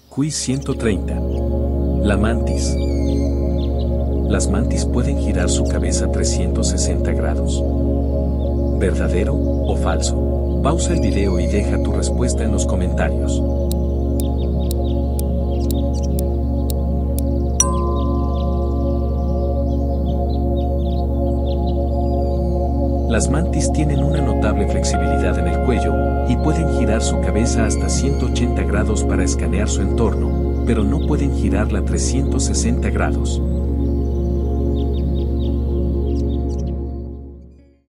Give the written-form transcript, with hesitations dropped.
Quiz 130. La mantis. Las mantis pueden girar su cabeza 360 grados. ¿Verdadero o falso? Pausa el video y deja tu respuesta en los comentarios. Las mantis tienen una notable flexibilidad en el cuello y pueden girar su cabeza hasta 180 grados para escanear su entorno, pero no pueden girarla 360 grados.